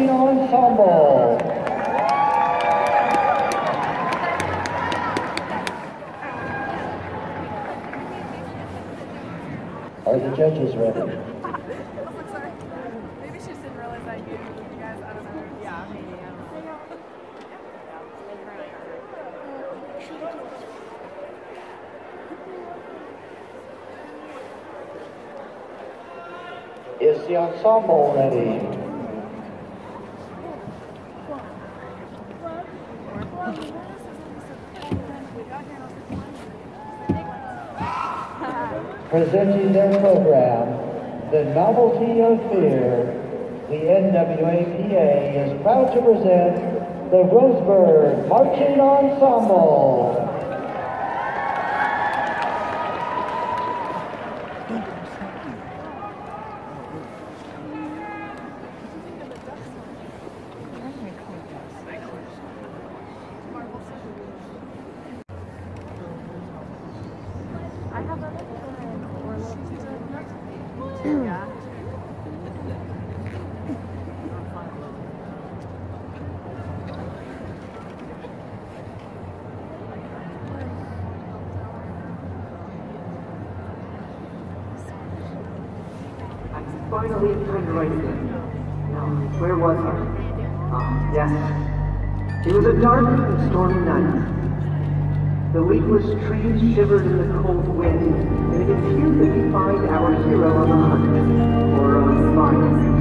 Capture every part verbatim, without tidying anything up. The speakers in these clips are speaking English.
Marching Ensemble. Are the judges ready? Maybe she just didn't realize I knew you guys. I don't know. Yeah, maybe. I don't know. Is the ensemble ready? Presenting their program, the Novelty of Fear, the N W A P A is proud to present the Roseburg Marching Ensemble. I have other or yeah. I finally turned right again. Now, where was I? Ah, yes. It was a dark and stormy night. The leafless trees shivered in the cold wind, and it appeared that we find our hero on the hunt for a fire.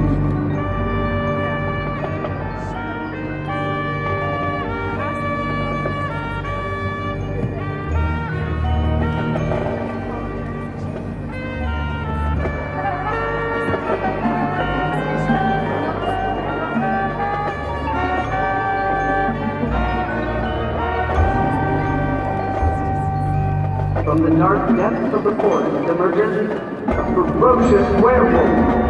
From the dark depths of the forest emerges a ferocious werewolf.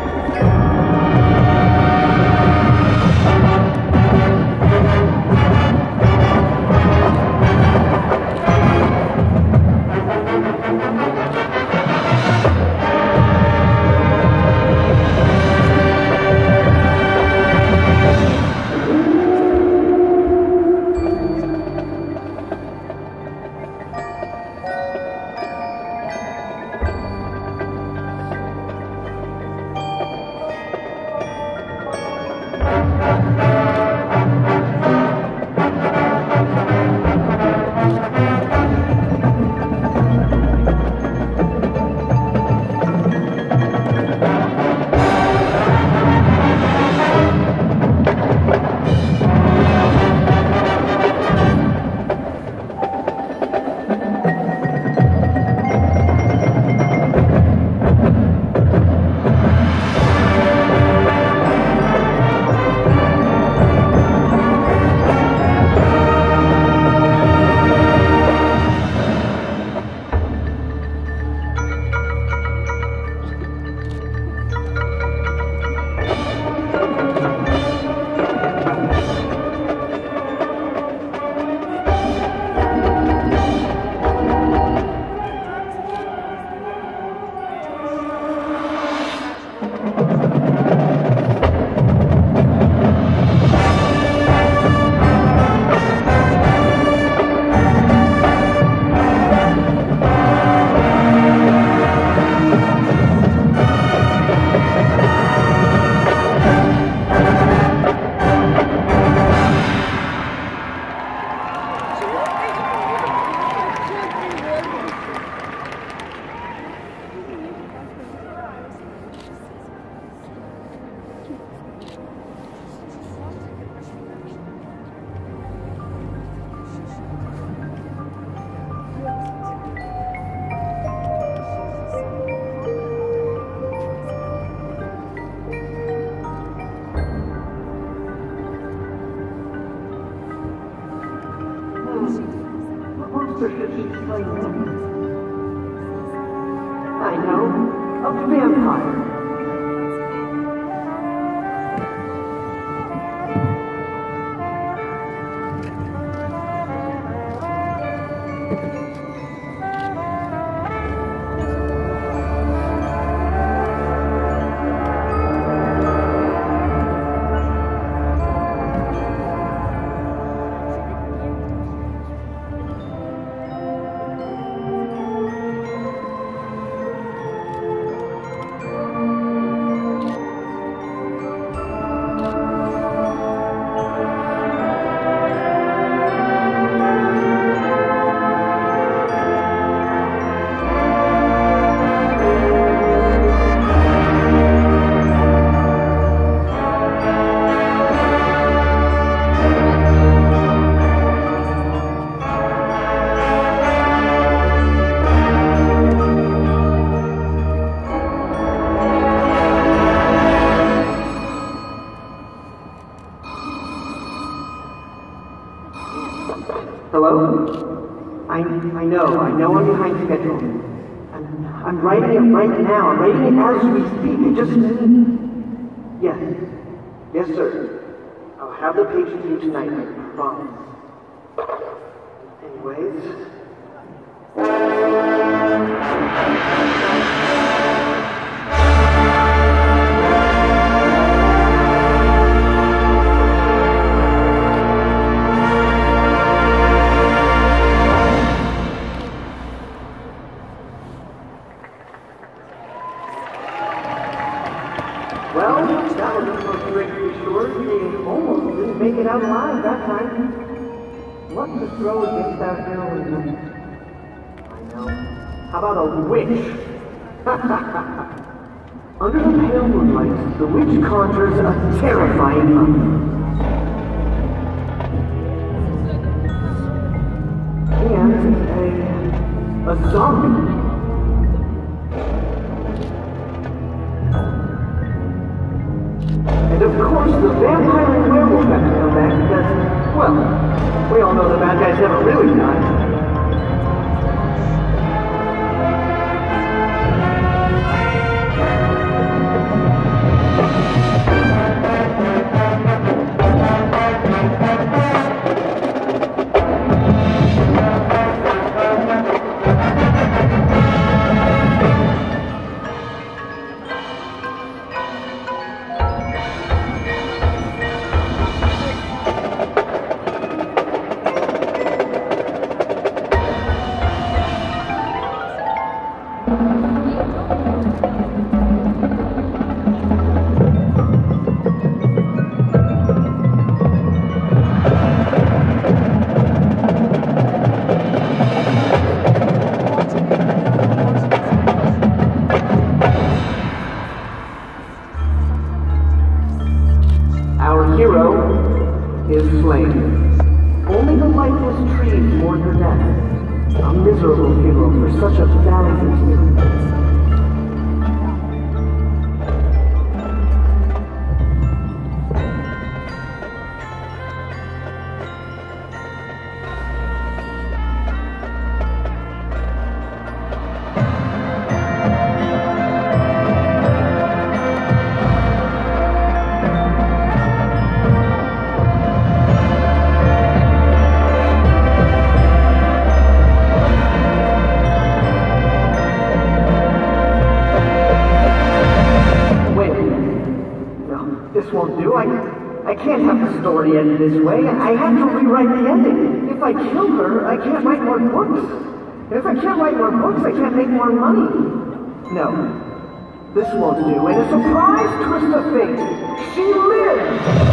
I know, a vampire. Hello? I, I know, I know I'm behind schedule. I'm, I'm writing it right now. I'm writing it as we speak. It just... Yes. Yes, sir. I'll have the page to you tonight, I promise. Anyways... Well, that was a close break to be sure. They almost didn't make it out alive that time. What to throw against that hill? I know. How about a witch? Under the pale moonlight, the witch conjures a terrifying monster. And a... a zombie. And of course, the vampire and werewolf have to come back because, well, we all know the bad guys never really die. Our hero is slain. Only the lifeless trees mourn her death. A miserable funeral for such a valiant hero. This won't do. I, I can't have the story end this way. I have to rewrite the ending. If I kill her, I can't write more books. And if I can't write more books, I can't make more money. No, this won't do. And a surprise twist of fate. She lives!